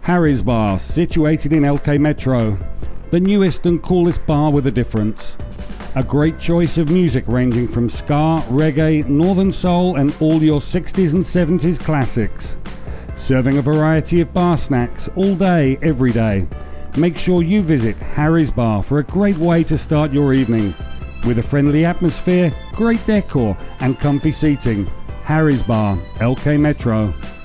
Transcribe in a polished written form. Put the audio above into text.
Harry's Bar, situated in LK Metro, the newest and coolest bar with a difference. A great choice of music ranging from ska, reggae, northern soul and all your 60s and 70s classics. Serving a variety of bar snacks all day, every day. Make sure you visit Harry's Bar for a great way to start your evening. With a friendly atmosphere, great decor and comfy seating. Harry's Bar, LK Metro.